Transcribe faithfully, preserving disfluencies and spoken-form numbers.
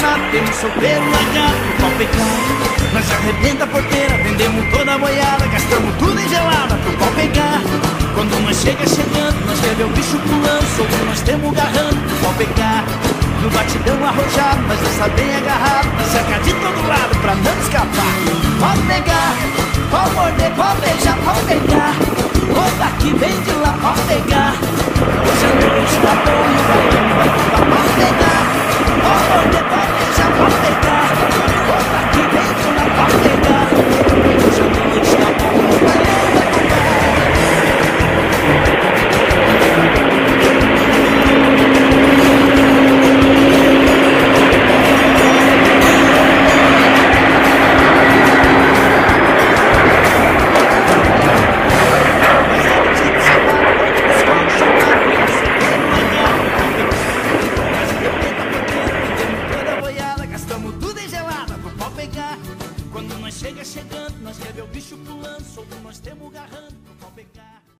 danado, temos solteiro largado pro pau pegar. Nós arrebenta a porteira, vendemos toda a boiada, gastamos tudo em gelada pro pau pegar. Quando nós chega chegando, nós quer ver o bicho pulando, solto nós temos garrando pro pau pegar. No batidão arrojado, nós está bem agarrado, nós cerca de todo lado pra não escapar. Pode pegar, pode morder, pode beijar, pode beijar.